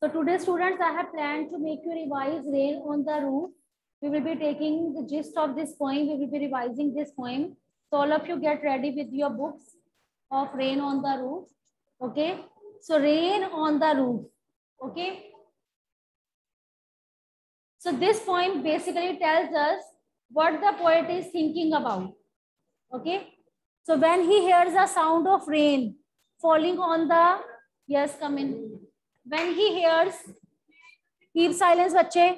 So today, students, I have planned to make you revise Rain on the Roof. We will be taking the gist of this poem. We will be revising this poem. So all of you get ready with your books of Rain on the Roof. Okay. So Rain on the Roof. Okay. So this poem basically tells us what the poet is thinking about. Okay. So when he hears the sound of rain falling on the, yes, come in. When he hears, keep silence, bache.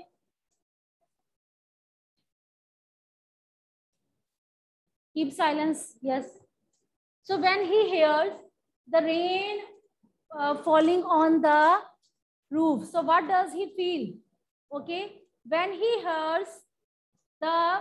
Keep silence, yes. So when he hears the rain falling on the roof, so what does he feel? Okay. When he hears the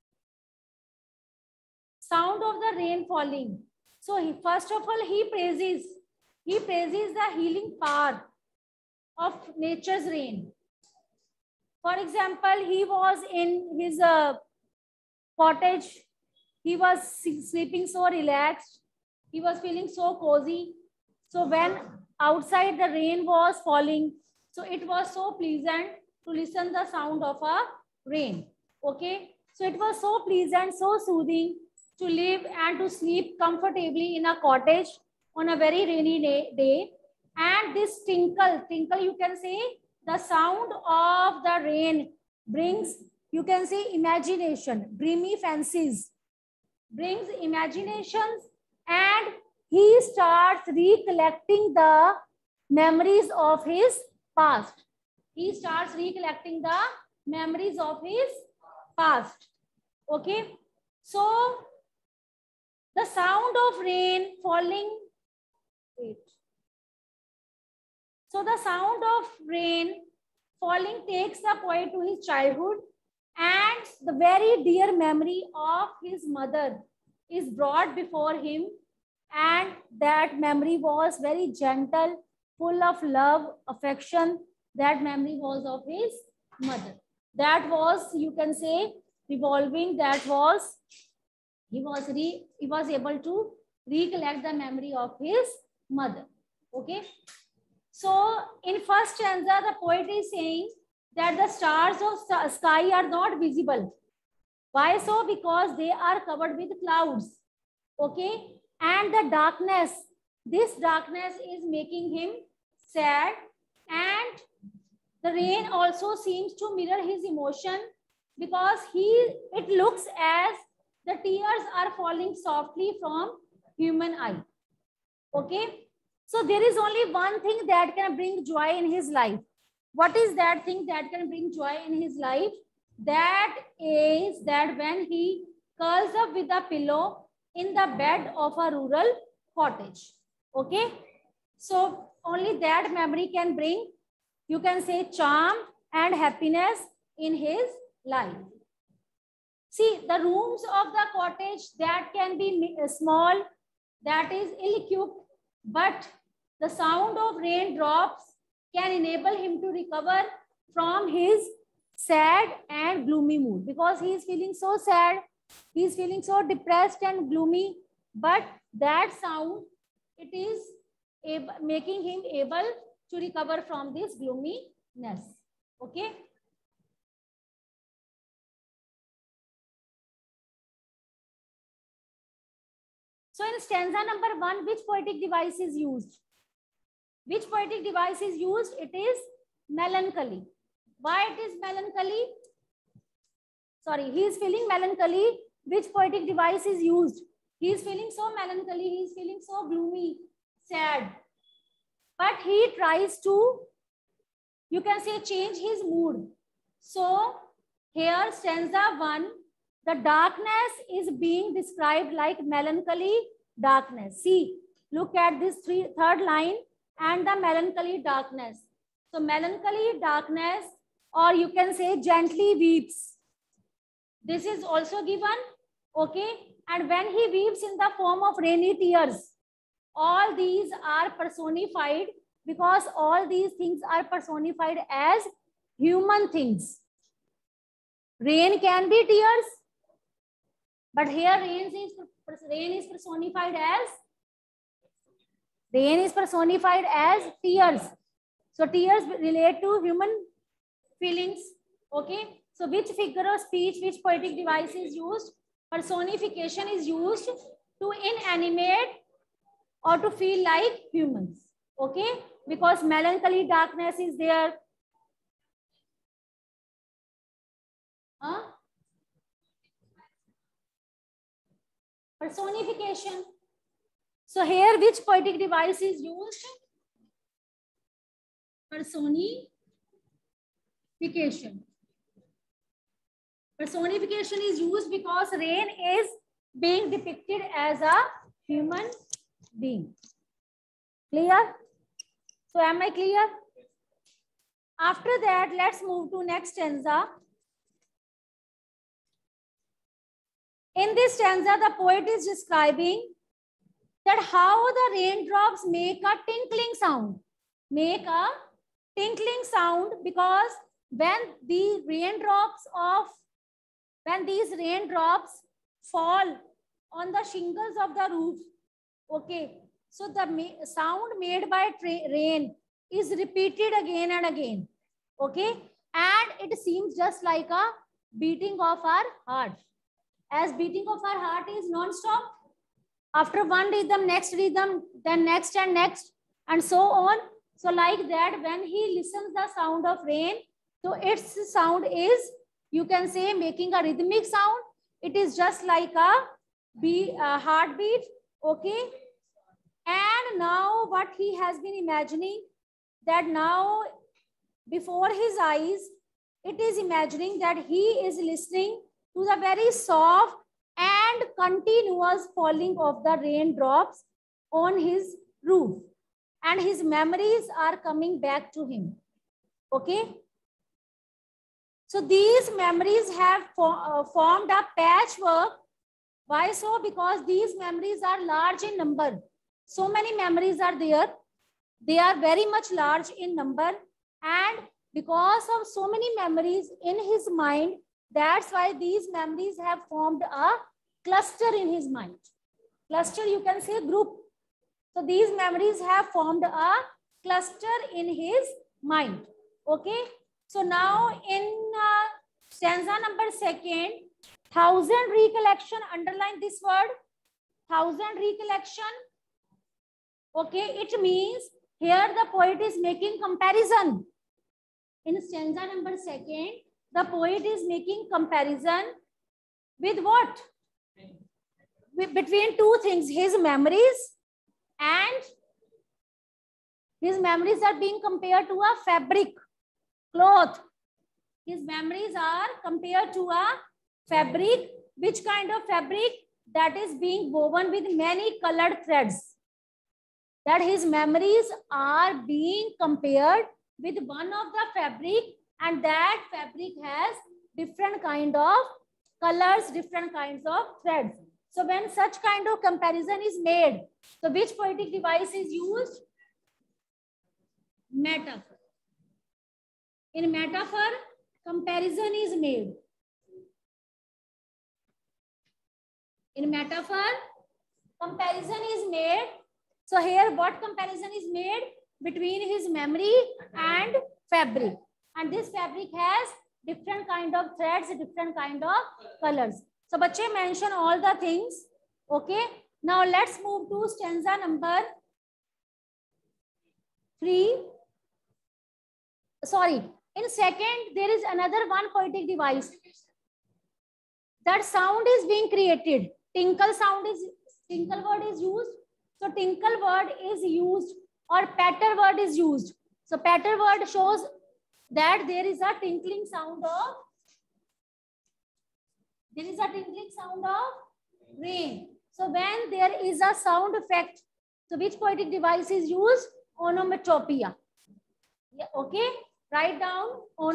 sound of the rain falling, so first of all, he praises the healing power of nature's rain. For example, he was in his cottage. He was sleeping so relaxed. He was feeling so cozy. So when outside the rain was falling, so it was so pleasant to listen the sound of a rain. Okay. So it was so pleasant, so soothing to live and to sleep comfortably in a cottage on a very rainy day. And this tinkle, you can say, the sound of the rain brings, you can say, imagination, dreamy fancies, brings imaginations, and he starts recollecting the memories of his past. He starts recollecting the memories of his past. Okay. So the sound of rain falling, wait. So the sound of rain falling takes the poet to his childhood, and the very dear memory of his mother is brought before him, and that memory was very gentle, full of love, affection. That memory was of his mother. That was, you can say, revolving. That was, he was able to recollect the memory of his mother. Okay. So in first stanza, the poet is saying that the stars of sky are not visible. Why so? Because they are covered with clouds. Okay. And the darkness, this darkness is making him sad, and the rain also seems to mirror his emotion, because it looks as the tears are falling softly from human eye. Okay. So there is only one thing that can bring joy in his life. What is that thing that can bring joy in his life? That is that when he curls up with a pillow in the bed of a rural cottage. Okay. So only that memory can bring, you can say, charm and happiness in his life. See, the rooms of the cottage, that can be small, that is ill-equipped, but the sound of raindrops can enable him to recover from his sad and gloomy mood, because he is feeling so sad, he is feeling so depressed and gloomy, but that sound, it is making him able to recover from this gloominess. Okay. So in stanza number 1, which poetic device is used? Which poetic device is used? It is melancholy. Why it is melancholy? Sorry, he is feeling melancholy. Which poetic device is used? He is feeling so melancholy. He is feeling so gloomy, sad. But he tries to, you can say, change his mood. So here, stanza 1, the darkness is being described like melancholy darkness. See, look at this third line, and the melancholy darkness. So melancholy darkness, or you can say gently weeps. This is also given. Okay. And when he weeps in the form of rainy tears, all these are personified, because all these things are personified as human things. Rain can be tears, but here rain is personified as tears. So tears relate to human feelings. Okay. So which figure of speech, which poetic device is used? Personification is used to inanimate or to feel like humans. Okay. Because melancholy, darkness is there. Huh? Personification. So here which poetic device is used? Personification. Personification is used because rain is being depicted as a human being. Clear? So am I clear? After that, let's move to next stanza. In this stanza, the poet is describing that how the raindrops make a tinkling sound. Make a tinkling sound because when these raindrops fall on the shingles of the roof, okay, so the sound made by rain is repeated again and again, okay, and it seems just like a beating of our heart. As beating of our heart is non-stop, after one rhythm, next rhythm, then next and next, and so on. So like that, when he listens the sound of rain, so its sound is, you can say, making a rhythmic sound. It is just like a heartbeat, okay. And now what he has been imagining, that now before his eyes, it is imagining that he is listening to the very soft and continuous falling of the raindrops on his roof, and his memories are coming back to him. Okay. So these memories have formed a patchwork. Why so? Because these memories are large in number. So many memories are there. They are very much large in number, and because of so many memories in his mind, that's why these memories have formed a cluster in his mind. Cluster, you can say group. So these memories have formed a cluster in his mind. Okay. So now in stanza number 2, thousand recollection, underline this word, thousand recollection. Okay. It means here the poet is making comparison. In stanza number 2, the poet is making comparison with what? Between two things, his memories, and his memories are being compared to a fabric, cloth. His memories are compared to a fabric. Which kind of fabric? That is being woven with many colored threads. That his memories are being compared with one of the fabric, and that fabric has different kind of colors, different kinds of threads. So when such kind of comparison is made, so which poetic device is used? Metaphor. In metaphor, comparison is made. In metaphor, comparison is made. So here what comparison is made? Between his memory and fabric. And this fabric has different kind of threads, different kind of colors. So bache mention all the things. Okay. Now let's move to stanza number 3. Sorry. In second, there is another one poetic device. That sound is being created. Tinkle sound is, tinkle word is used. So tinkle word is used, or patter word is used. So patter word shows that there is a tinkling sound of, rain. So when there is a sound effect, so which poetic device is used? Onomatopoeia. Yeah, okay. Write down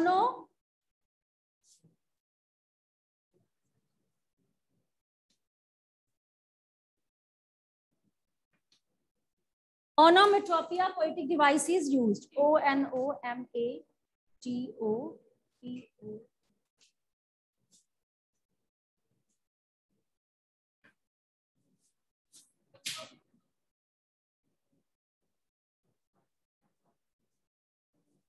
onomatopoeia poetic device is used. Onomatopoeia.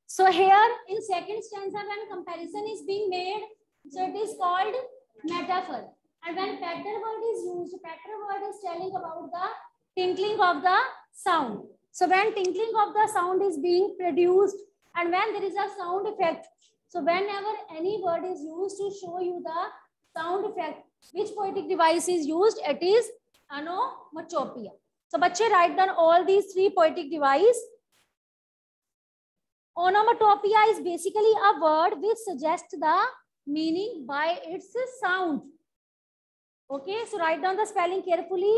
So here in second stanza, when comparison is being made, so it is called metaphor. And when patter word is used, patter word is telling about the tinkling of the sound. So when tinkling of the sound is being produced and when there is a sound effect, so whenever any word is used to show you the sound effect, which poetic device is used, it is onomatopoeia. So bache, write down all these three poetic devices. Onomatopoeia is basically a word which suggests the meaning by its sound. Okay, so write down the spelling carefully.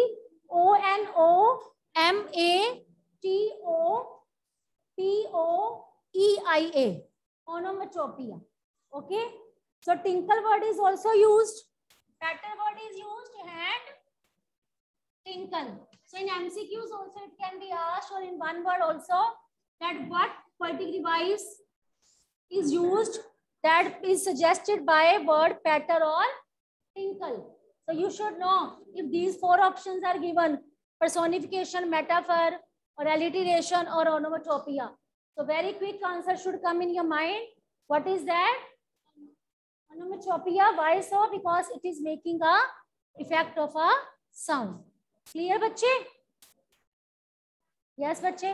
Onomatopoeia. Onomatopoeia. Okay, so tinkle word is also used. Patter word is used and tinkle. So in MCQs also it can be asked, or in one word also, that what poetic device is used that is suggested by word patter or tinkle. So you should know if these four options are given: personification, metaphor, or alliteration, or onomatopoeia. So very quick answer should come in your mind. What is that? Onomatopoeia. Why so? Because it is making a effect of a sound. Clear, bache? Yes, bache?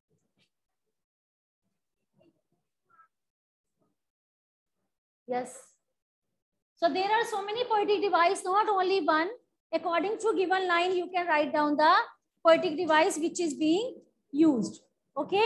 Yes. So there are so many poetic devices, not only one. According to given line, you can write down the poetic device which is being used. Okay.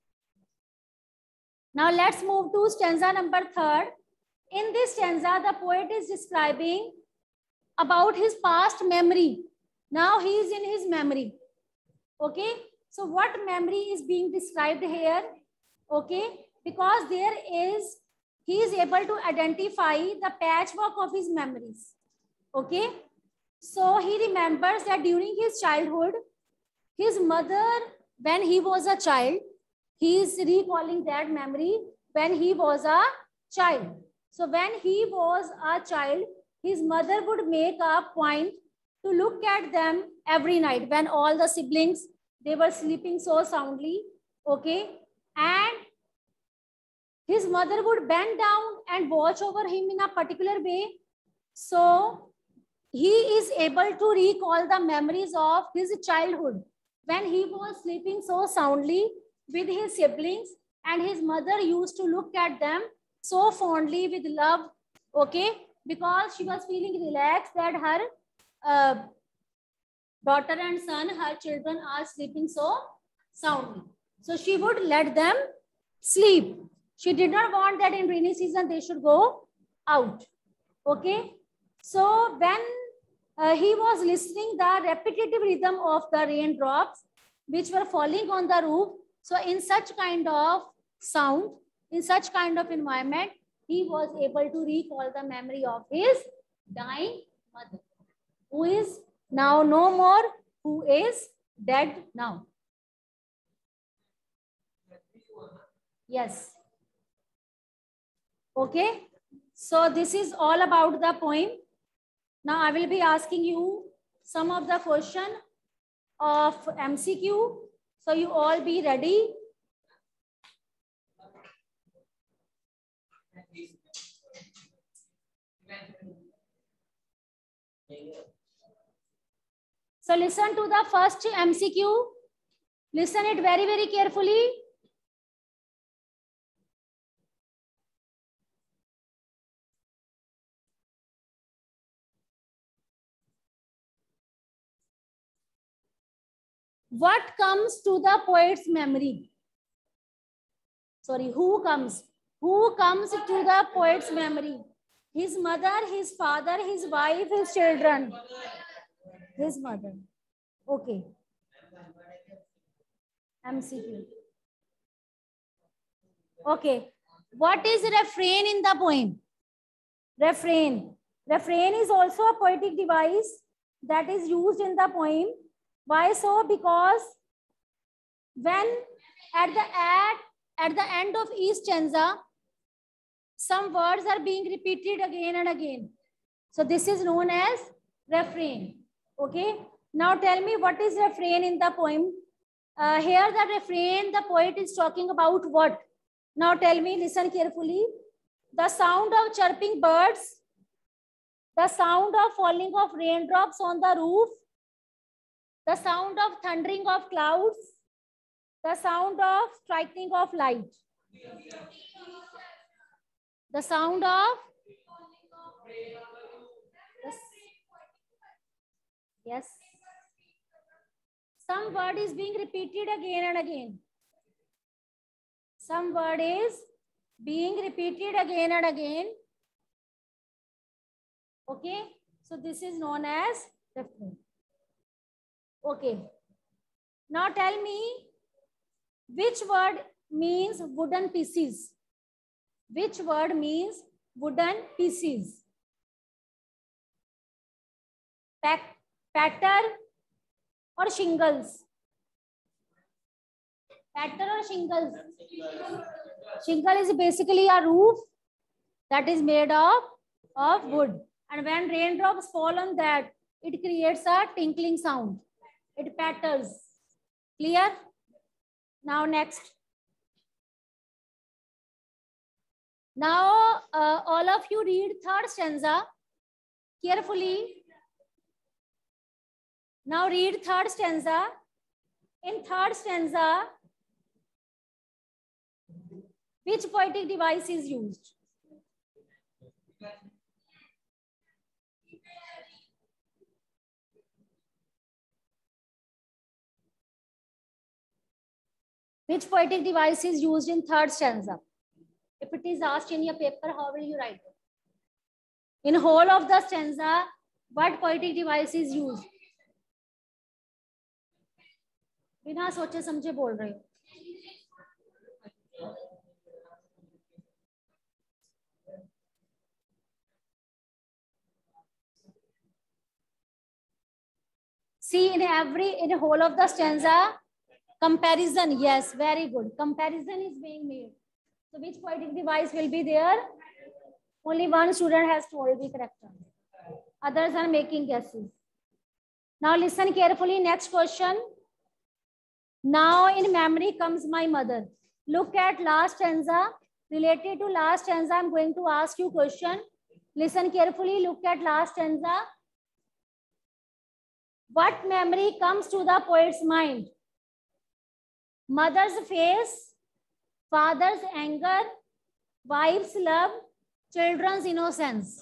Now let's move to stanza number 3. In this stanza, the poet is describing about his past memory. Now he is in his memory. Okay. So what memory is being described here? Okay. Because he is able to identify the patchwork of his memories. Okay. So he remembers that during his childhood, his mother, when he was a child, he is recalling that memory when he was a child. So when he was a child, his mother would make a point to look at them every night when all the siblings, they were sleeping so soundly. Okay. And his mother would bend down and watch over him in a particular way. So he is able to recall the memories of his childhood when he was sleeping so soundly with his siblings, and his mother used to look at them so fondly with love. Okay, because she was feeling relaxed that her daughter and son, her children are sleeping so soundly. So she would let them sleep. She did not want that in rainy season they should go out. Okay. So when he was listening the repetitive rhythm of the raindrops which were falling on the roof, so in such kind of sound, in such kind of environment, he was able to recall the memory of his dying mother, who is now no more, who is dead now. Yes. Okay. So this is all about the poem. Now I will be asking you some of the question of MCQ. So you all be ready. So listen to the first MCQ. Listen it very, very carefully. What comes to the poet's memory? Sorry, who comes? Who comes to the poet's memory? His mother, his father, his wife, his children. His mother. Okay. MCQ. Okay. What is refrain in the poem? Refrain. Refrain is also a poetic device that is used in the poem. Why so? Because when at the end of each stanza, some words are being repeated again and again. So this is known as refrain. Okay. Now tell me, what is refrain in the poem? Here the refrain, the poet is talking about what? Now tell me, listen carefully. The sound of chirping birds, the sound of falling of raindrops on the roof, the sound of thundering of clouds, the sound of striking of light, the sound of, yes, some word is being repeated again and again. Some word is being repeated again and again. Okay, so this is known as refrain. Okay, now tell me which word means wooden pieces. Which word means wooden pieces? Patter or shingles? Patter or shingles? Shingle is basically a roof that is made of wood. And when raindrops fall on that, it creates a tinkling sound. It patters. Clear? Now next. Now all of you read third stanza carefully. Now read third stanza. In third stanza, which poetic device is used? Which poetic device is used in third stanza? If it is asked in your paper, how will you write it? In whole of the stanza, what poetic device is used? बिना सोचे समझे बोल रहे हो. See, in whole of the stanza, comparison. Yes, very good. Comparison is being made. So which poetic device will be there? Only one student has told the correct answer. Others are making guesses. Now listen carefully. Next question. Now in memory comes my mother. Look at last stanza. Related to last stanza, I'm going to ask you question. Listen carefully. Look at last stanza. What memory comes to the poet's mind? Mother's face, father's anger, wife's love, children's innocence.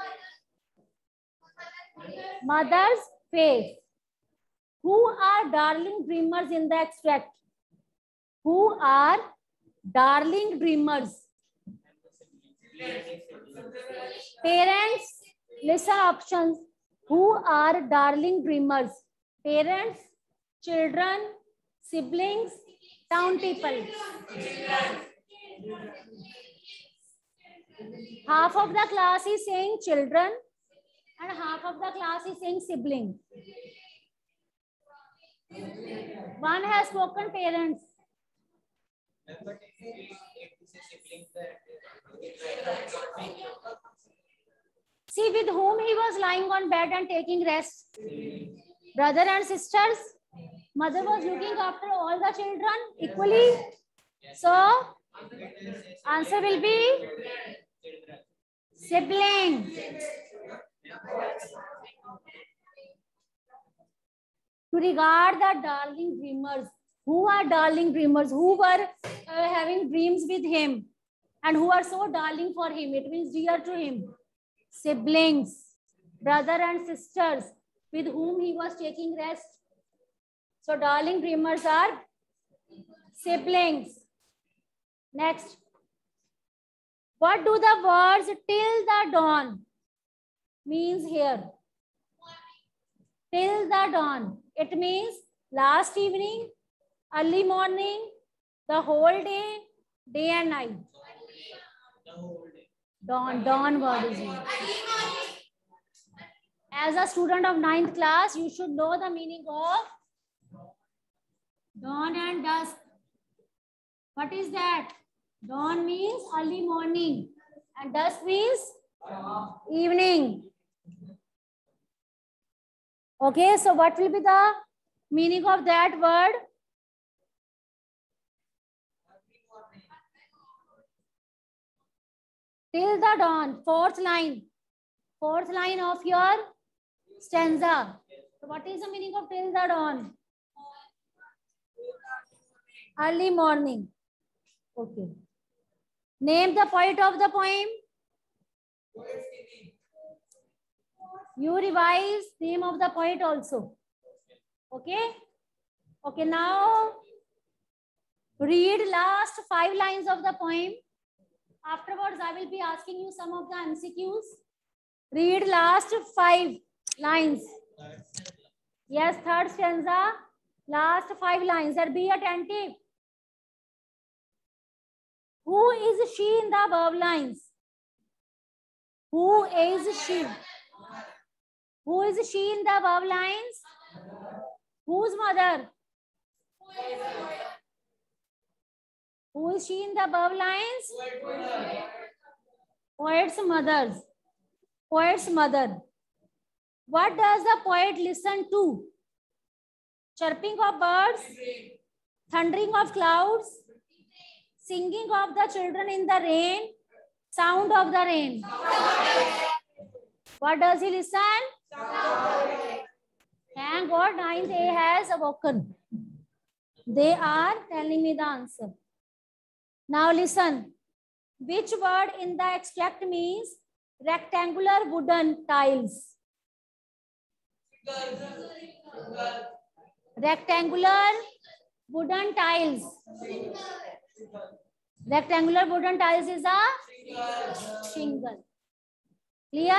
Mother's face. Who are darling dreamers in the extract? Who are darling dreamers? Parents, listen options. Who are darling dreamers? Parents, children, siblings, town people. Half of the class is saying children and half of the class is saying sibling. One has spoken parents. See with whom he was lying on bed and taking rest. Brother and sisters. Mother was looking after all the children equally. So answer will be sibling. To regard the darling dreamers. Who are darling dreamers? Who were having dreams with him and who are so darling for him? It means dear to him. Siblings, brother and sisters with whom he was taking rest. So darling dreamers are siblings. Next. What do the words till the dawn means here? Till the dawn. It means last evening, early morning, the whole day, day and night. Dawn word is used. As a student of 9th class, you should know the meaning of dawn and dusk. What is that? Dawn means early morning and dusk means evening. Okay, so what will be the meaning of that word? Till the dawn. Fourth line of your stanza. So what is the meaning of till the dawn? Early morning. Okay. Name the poet of the poem. You revise name of the poet also. Okay. Okay. Now read last 5 lines of the poem. Afterwards, I will be asking you some of the MCQs. Read last 5 lines. Yes, third stanza. Last 5 lines. And be attentive. Who is she in the above lines? Who is she? Who is she in the above lines? Whose mother? Who is she in the above lines? Poet's mother. Poet's mother. What does the poet listen to? Chirping of birds, thundering of clouds, singing of the children in the rain, sound of the rain. What does he listen? Thank God 9th A has awoken. They are telling me the answer. Now listen. Which word in the extract means rectangular wooden tiles? Rectangular wooden tiles. Rectangular wooden tiles is a shingle. Clear?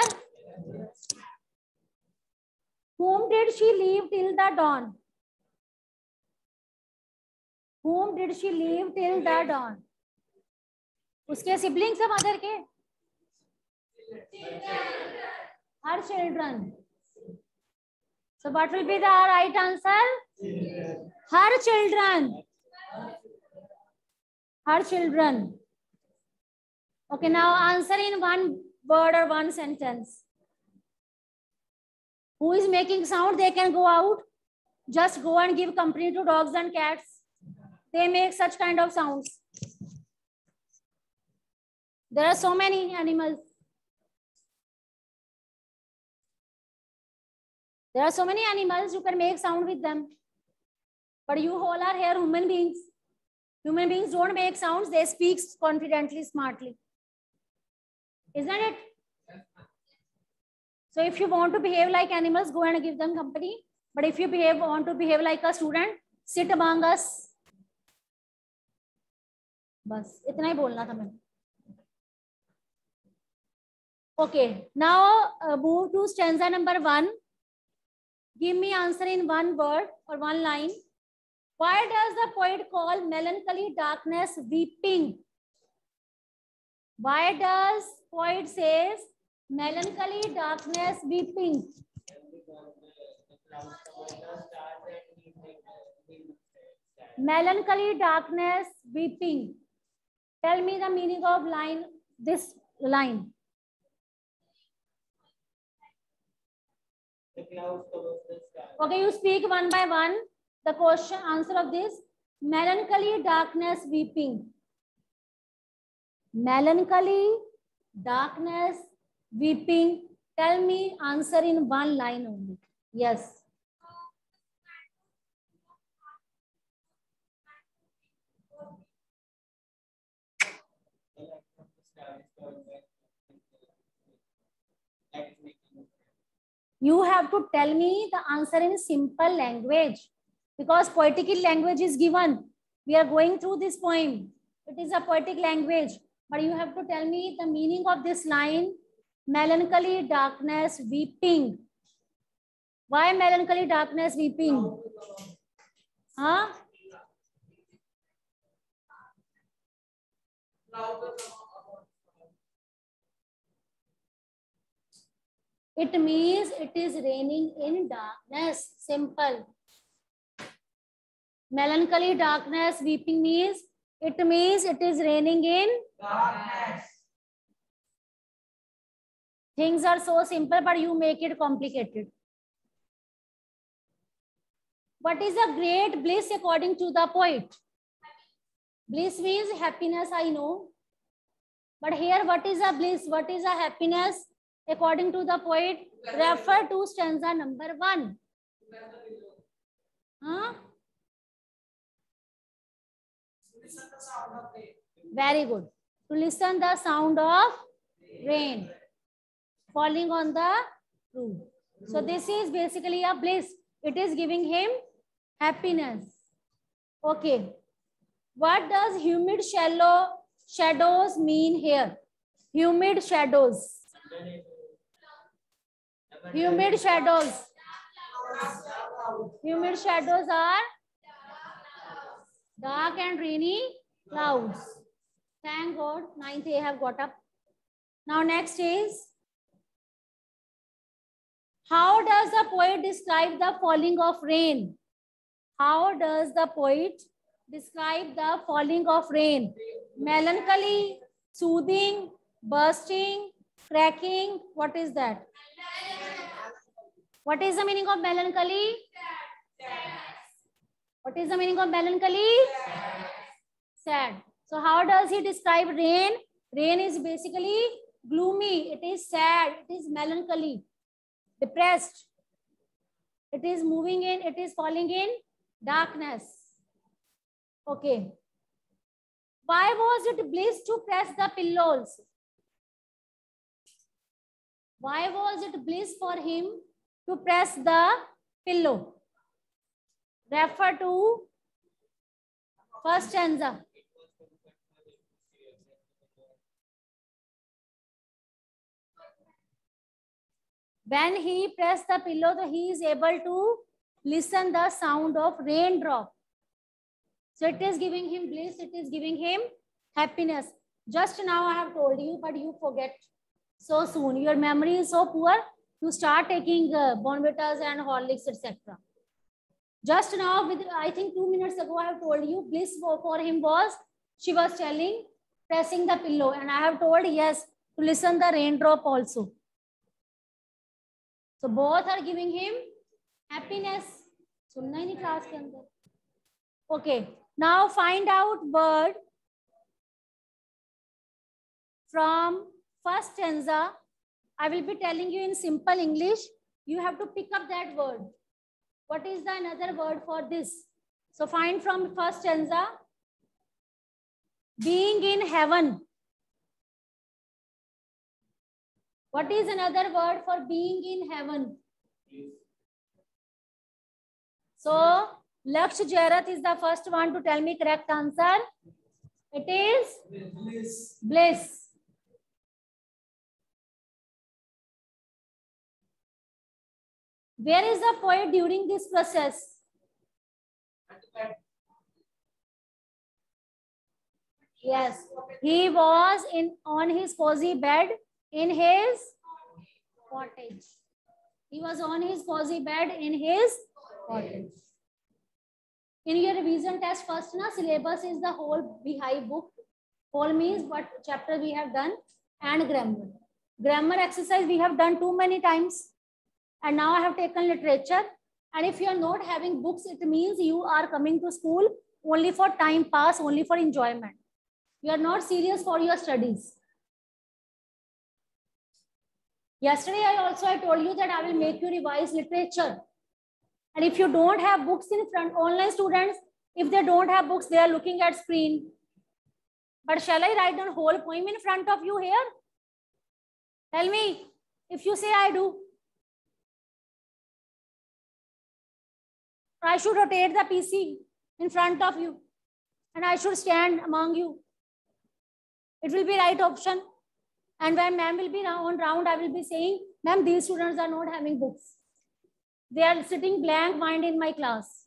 Whom did she leave till the dawn? Whom did she leave till the dawn? उसके siblings है mother के? Her children. So what will be the right answer? Her children. Her children. Okay, now answer in one word or one sentence. Who is making sound? They can go out. Just go and give company to dogs and cats. They make such kind of sounds. There are so many animals. There are so many animals, you can make sound with them. But you all are here human beings. Human beings don't make sounds, they speak confidently, smartly. Isn't it? So if you want to behave like animals, go and give them company. But if you want to behave like a student, sit among us. बस इतना ही बोलना था मैंने. Okay, now move to stanza number 1. Give me answer in one word or one line. Why does the poet call melancholy darkness weeping? Why does poet says melancholy darkness weeping? Melancholy darkness weeping. Tell me the meaning of line. This line. Okay, you speak one by one. The question answer of this. Melancholy darkness weeping. Melancholy darkness weeping. Tell me answer in one line only. Yes. You have to tell me the answer in simple language because poetical language is given. We are going through this poem. It is a poetic language, but you have to tell me the meaning of this line. Melancholy darkness weeping. Why melancholy darkness weeping? Huh? It means it is raining in darkness. Simple. Melancholy darkness weeping means it is raining in darkness. Things are so simple, but you make it complicated. What is a great bliss according to the poet? Bliss means happiness, I know. But here, what is a bliss? What is a happiness? According to the poet, refer to stanza number 1. Huh? Very good. To listen the sound of rain falling on the roof. So this is basically a bliss. It is giving him happiness. Okay. What does humid shadows mean here? Humid shadows. Humid shadows. Humid shadows are dark and rainy clouds. Thank God, 9th A have got up. Now next is, how does the poet describe the falling of rain? How does the poet describe the falling of rain? Melancholy, soothing, bursting, cracking. What is that? What is the meaning of melancholy? What is the meaning of melancholy? Sad. So how does he describe rain? Rain is basically gloomy. It is sad. It is melancholy, depressed. It is moving in, it is falling in darkness. Okay. Why was it bliss to press the pillows? Why was it bliss for him to press the pillow? Refer to first stanza. When he pressed the pillow, he is able to listen the sound of raindrop. So it is giving him bliss, it is giving him happiness. Just now I have told you, but you forget so soon. Your memory is so poor, you start taking Bonvitas and Horlicks, etc. Just now, I think 2 minutes ago, I have told you bliss for him was, she was telling, pressing the pillow. And I have told, yes, to listen the raindrop also. So both are giving him happiness. Sunna hi nahi class ke andar. Okay. Now find out word from first stanza. I will be telling you in simple English. You have to pick up that word. What is the another word for this? So find from first stanza. Being in heaven. What is another word for being in heaven? So Laksh Jairath is the first one to tell me correct answer. It is bliss. Bliss. Where is the poet during this process? Yes, he was on his cozy bed in his cottage. He was on his cozy bed in his cottage. In your revision test first, na, syllabus is the whole behind book. Whole means what chapter we have done and grammar. Grammar exercise we have done too many times. And now I have taken literature. And if you are not having books, it means you are coming to school only for time pass, only for enjoyment. You are not serious for your studies. Yesterday, I told you that I will make you revise literature. And if you don't have books in front, online students, if they don't have books, they are looking at screen. But shall I write down whole poem in front of you here? Tell me, if you say I do. I should rotate the PC in front of you. And I should stand among you. It will be right option. And when ma'am will be on round, I will be saying, ma'am, these students are not having books. They are sitting blank mind in my class.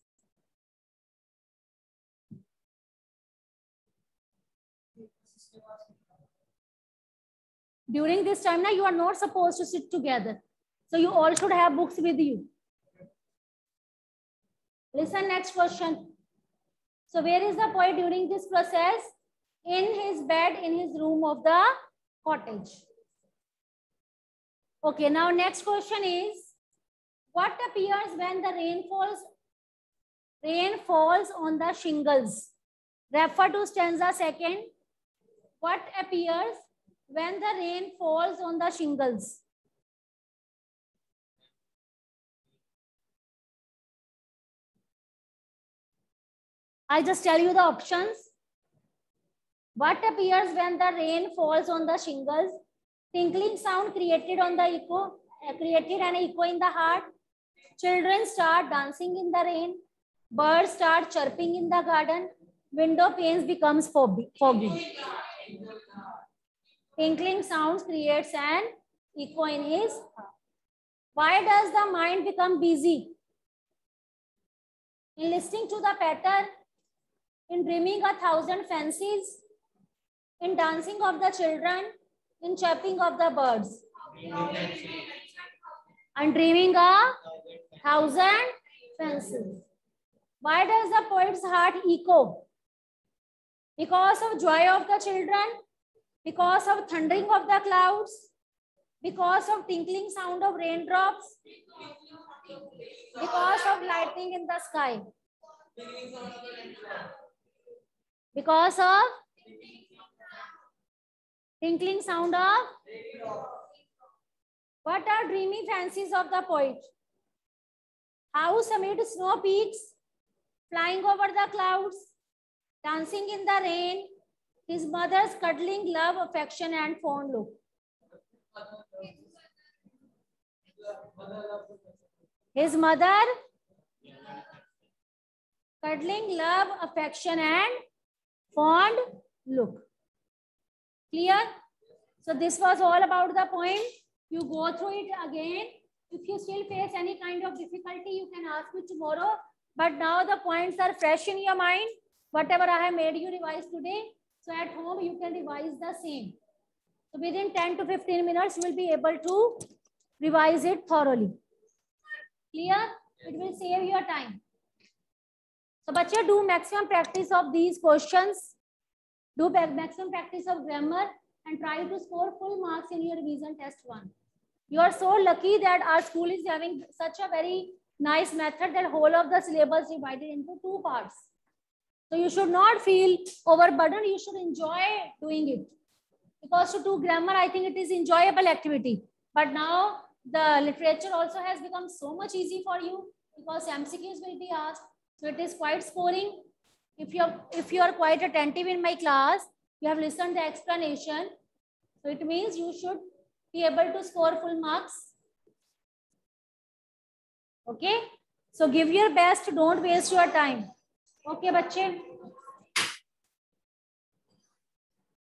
During this time, now you are not supposed to sit together. So you all should have books with you. Listen, next question. So where is the poet during this process? In his bed, in his room of the cottage. Okay, now next question is, what appears when the rain falls on the shingles? Refer to stanza second. What appears when the rain falls on the shingles? I just tell you the options. What appears when the rain falls on the shingles? Tinkling sound created on the echo, created an echo in the heart. Children start dancing in the rain. Birds start chirping in the garden. Window panes becomes foggy. Tinkling sounds creates an echo in his heart. Why does the mind become busy? In listening to the pattern, in dreaming 1,000 fancies, in dancing of the children, in chirping of the birds. And dreaming 1,000 fancies. Why does the poet's heart echo? Because of joy of the children, because of thundering of the clouds, because of tinkling sound of raindrops, because of lightning in the sky, because of tinkling sound of. What are dreamy fancies of the poet? House amid snow peaks, flying over the clouds, dancing in the rain, his mother's cuddling love, affection, and fond look. His mother, cuddling love, affection, and fond look. Clear? So this was all about the poem. You go through it again. If you still face any kind of difficulty, you can ask me tomorrow. But now the points are fresh in your mind. Whatever I have made you revise today. So at home, you can revise the same. So within 10 to 15 minutes, you will be able to revise it thoroughly. Clear? It will save your time. So bachcha, do maximum practice of these questions. Do maximum practice of grammar and try to score full marks in your revision test 1. You are so lucky that our school is having such a very nice method that whole of the syllabus divided into 2 parts. So you should not feel overburdened. You should enjoy doing it. Because to do grammar, I think it is enjoyable activity. But now the literature also has become so much easy for you because MCQs will be asked. So it is quite scoring. If you are quite attentive in my class, you have listened the explanation. So it means you should be able to score full marks. Okay. So give your best. Don't waste your time. Okay, bachche.